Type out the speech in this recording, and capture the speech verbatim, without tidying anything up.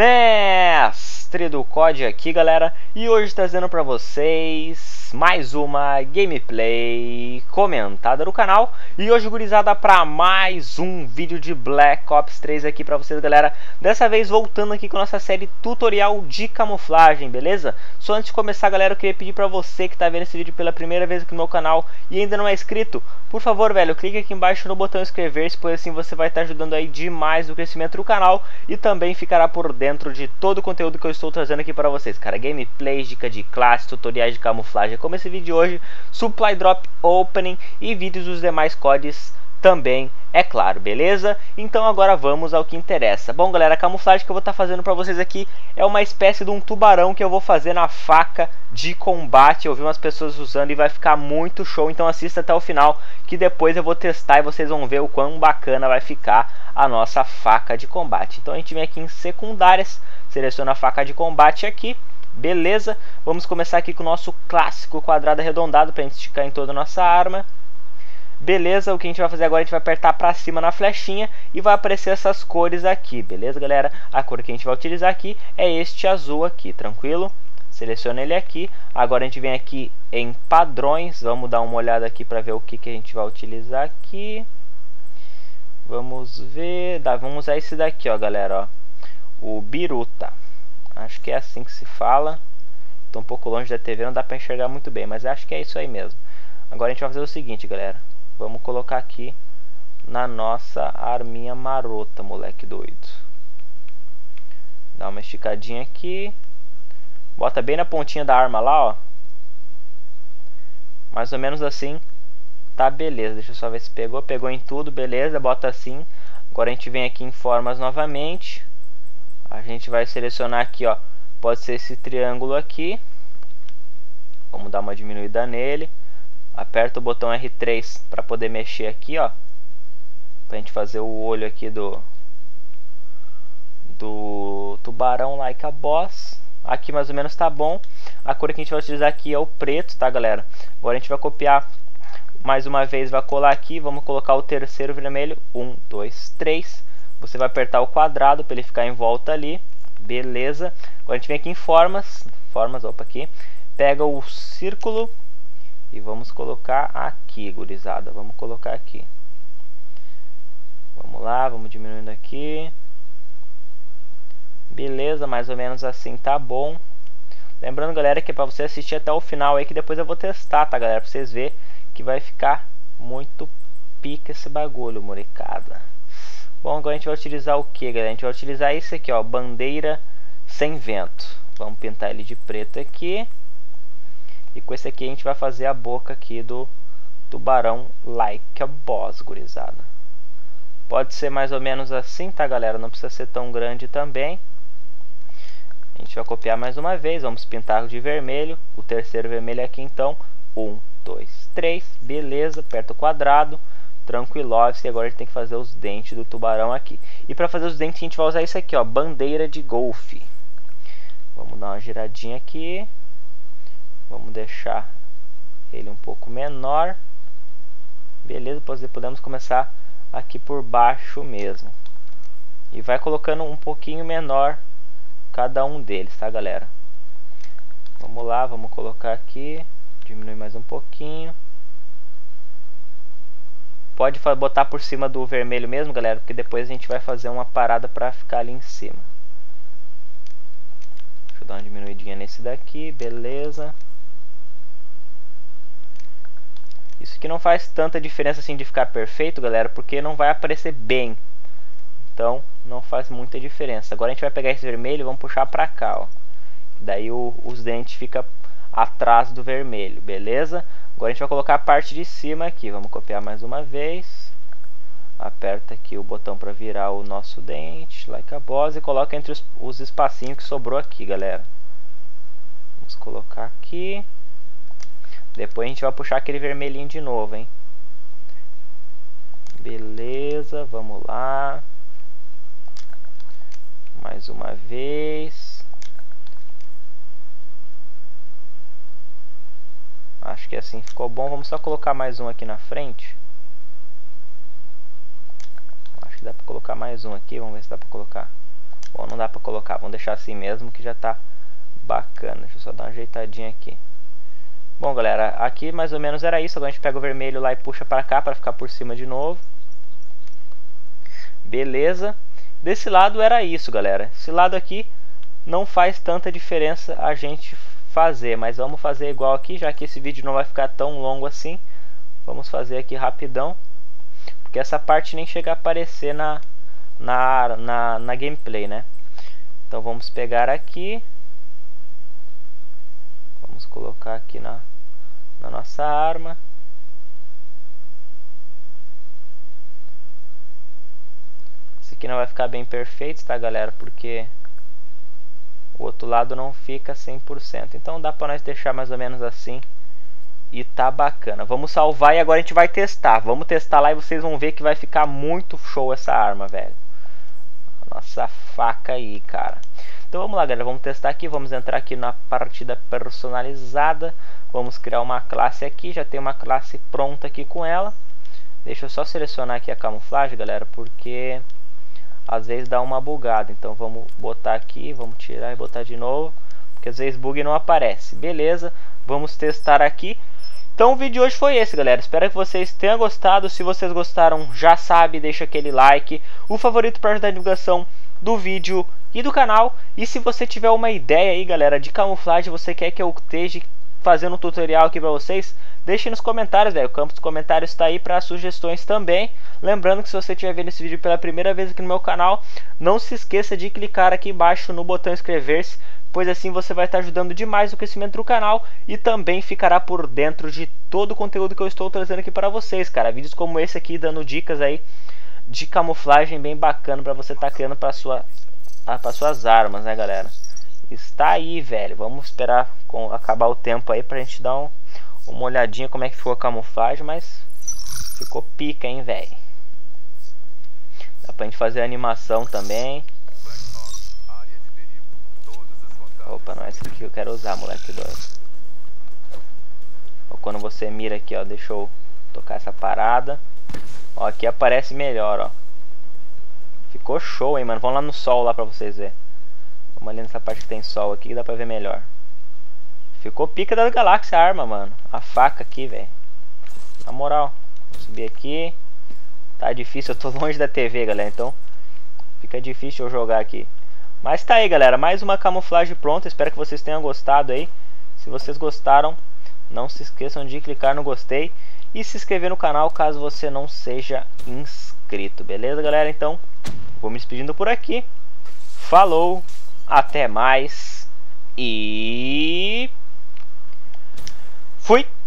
Mestre do C O D aqui, galera, e hoje trazendo pra vocês mais uma gameplay comentada no canal. E hoje, gurizada, pra mais um vídeo de Black Ops três aqui pra vocês, galera. Dessa vez voltando aqui com a nossa série tutorial de camuflagem, beleza? Só antes de começar, galera, eu queria pedir pra você que tá vendo esse vídeo pela primeira vez aqui no meu canal e ainda não é inscrito, por favor, velho, clique aqui embaixo no botão inscrever-se, pois assim você vai estar ajudando aí demais no crescimento do canal e também ficará por dentro de todo o conteúdo que eu estou trazendo aqui para vocês, cara. Gameplays, dica de classe, tutoriais de camuflagem, como esse vídeo de hoje, supply drop opening e vídeos dos demais C O Ds também, é claro, beleza? Então agora vamos ao que interessa. Bom, galera, a camuflagem que eu vou estar fazendo para vocês aqui é uma espécie de um tubarão que eu vou fazer na faca de combate. Eu vi umas pessoas usando e vai ficar muito show, então assista até o final que depois eu vou testar e vocês vão ver o quão bacana vai ficar a nossa faca de combate. Então a gente vem aqui em secundárias, seleciona a faca de combate aqui, beleza? Vamos começar aqui com o nosso clássico quadrado arredondado para a gente esticar em toda a nossa arma. Beleza, o que a gente vai fazer agora, a gente vai apertar para cima na flechinha e vai aparecer essas cores aqui, beleza, galera? A cor que a gente vai utilizar aqui é este azul aqui, tranquilo? Seleciona ele aqui. Agora a gente vem aqui em padrões, vamos dar uma olhada aqui para ver o que, que a gente vai utilizar aqui. Vamos ver, dá, vamos usar esse daqui, ó, galera, ó, o Biruta. Acho que é assim que se fala. Tô um pouco longe da T V, não dá para enxergar muito bem, mas acho que é isso aí mesmo. Agora a gente vai fazer o seguinte, galera. Vamos colocar aqui na nossa arminha marota, moleque doido. Dá uma esticadinha aqui. Bota bem na pontinha da arma lá, ó. Mais ou menos assim. Tá, beleza. Deixa eu só ver se pegou. Pegou em tudo, beleza. Bota assim. Agora a gente vem aqui em formas novamente. A gente vai selecionar aqui, ó. Pode ser esse triângulo aqui. Vamos dar uma diminuída nele. Aperta o botão R três para poder mexer aqui, ó, pra gente fazer o olho aqui do do tubarão like a boss. Aqui mais ou menos tá bom. A cor que a gente vai utilizar aqui é o preto, tá, galera? Agora a gente vai copiar mais uma vez, vai colar aqui, vamos colocar o terceiro vermelho, um, dois, três. Você vai apertar o quadrado para ele ficar em volta ali, beleza? Agora a gente vem aqui em formas, formas, opa, aqui, pega o círculo e vamos colocar aqui, gurizada. Vamos colocar aqui. Vamos lá, vamos diminuindo aqui. Beleza, mais ou menos assim tá bom. Lembrando, galera, que é pra você assistir até o final aí, que depois eu vou testar, tá, galera? Pra vocês verem que vai ficar muito pica esse bagulho, molecada. Bom, agora a gente vai utilizar o que, galera? A gente vai utilizar esse aqui, ó, bandeira sem vento. Vamos pintar ele de preto aqui. E com esse aqui a gente vai fazer a boca aqui do tubarão like a boss, gurizada. Pode ser mais ou menos assim, tá, galera? Não precisa ser tão grande também. A gente vai copiar mais uma vez. Vamos pintar de vermelho. O terceiro vermelho aqui, então. Um, dois, três. Beleza. Aperta o quadrado. Tranquilove-se. E agora a gente tem que fazer os dentes do tubarão aqui. E para fazer os dentes a gente vai usar isso aqui, ó. Bandeira de golfe. Vamos dar uma giradinha aqui. Vamos deixar ele um pouco menor. Beleza, podemos começar aqui por baixo mesmo. E vai colocando um pouquinho menor cada um deles, tá, galera? Vamos lá, vamos colocar aqui. Diminuir mais um pouquinho. Pode botar por cima do vermelho mesmo, galera, porque depois a gente vai fazer uma parada para ficar ali em cima. Deixa eu dar uma diminuidinha nesse daqui, beleza. Isso aqui não faz tanta diferença assim de ficar perfeito, galera, porque não vai aparecer bem. Então, não faz muita diferença. Agora a gente vai pegar esse vermelho e vamos puxar pra cá, ó. Daí o, os dentes ficam atrás do vermelho, beleza? Agora a gente vai colocar a parte de cima aqui. Vamos copiar mais uma vez. Aperta aqui o botão para virar o nosso dente, like a boss, e coloca entre os, os espacinhos que sobrou aqui, galera. Vamos colocar aqui. Depois a gente vai puxar aquele vermelhinho de novo, hein? Beleza, vamos lá. Mais uma vez. Acho que assim ficou bom. Vamos só colocar mais um aqui na frente. Acho que dá pra colocar mais um aqui. Vamos ver se dá pra colocar Bom, não dá pra colocar, vamos deixar assim mesmo que já tá bacana. Deixa eu só dar uma ajeitadinha aqui. Bom, galera, aqui mais ou menos era isso. Agora a gente pega o vermelho lá e puxa pra cá pra ficar por cima de novo. Beleza. Desse lado era isso, galera. Esse lado aqui não faz tanta diferença a gente fazer, mas vamos fazer igual aqui, já que esse vídeo não vai ficar tão longo assim. Vamos fazer aqui rapidão, porque essa parte nem chega a aparecer na, na, na, na gameplay, né? Então vamos pegar aqui, vamos colocar aqui na, na nossa arma. Esse aqui não vai ficar bem perfeito, tá, galera? Porque o outro lado não fica cem por cento. Então dá pra nós deixar mais ou menos assim. E tá bacana. Vamos salvar e agora a gente vai testar. Vamos testar lá e vocês vão ver que vai ficar muito show essa arma, velho. Nossa faca aí, cara. Então vamos lá, galera. Vamos testar aqui. Vamos entrar aqui na partida personalizada. Vamos criar uma classe aqui. Já tem uma classe pronta aqui com ela. Deixa eu só selecionar aqui a camuflagem, galera, porque às vezes dá uma bugada. Então vamos botar aqui, vamos tirar e botar de novo, porque às vezes bug e não aparece. Beleza, vamos testar aqui. Então o vídeo de hoje foi esse, galera. Espero que vocês tenham gostado. Se vocês gostaram, já sabe, deixa aquele like, o favorito para ajudar a divulgação do vídeo e do canal. E se você tiver uma ideia aí, galera, de camuflagem, você quer que eu esteja fazendo um tutorial aqui para vocês, deixe nos comentários, velho. O campo dos comentários está aí para sugestões também. Lembrando que se você estiver vendo esse vídeo pela primeira vez aqui no meu canal, não se esqueça de clicar aqui embaixo no botão inscrever-se, pois assim você vai estar ajudando demais o crescimento do canal e também ficará por dentro de todo o conteúdo que eu estou trazendo aqui para vocês, cara. Vídeos como esse aqui, dando dicas aí de camuflagem bem bacana para você estar tá criando para sua, para suas armas, né, galera? Está aí, velho. Vamos esperar com, acabar o tempo aí pra gente dar um, uma olhadinha como é que ficou a camuflagem, mas ficou pica, hein, velho. Dá pra gente fazer a animação também. Opa, não é esse aqui que eu quero usar, moleque doido. Ou quando você mira aqui, ó, deixa eu tocar essa parada. Ó, aqui aparece melhor, ó. Ficou show, hein, mano. Vamos lá no sol lá pra vocês verem. Vamos ali nessa parte que tem sol aqui, que dá pra ver melhor. Ficou pica da galáxia a arma, mano. A faca aqui, velho. Na moral. Vou subir aqui. Tá difícil, eu tô longe da T V, galera. Então fica difícil eu jogar aqui. Mas tá aí, galera. Mais uma camuflagem pronta. Espero que vocês tenham gostado aí. Se vocês gostaram, não se esqueçam de clicar no gostei. E se inscrever no canal caso você não seja inscrito. Beleza, galera? Então, vou me despedindo por aqui. Falou! Até mais e fui!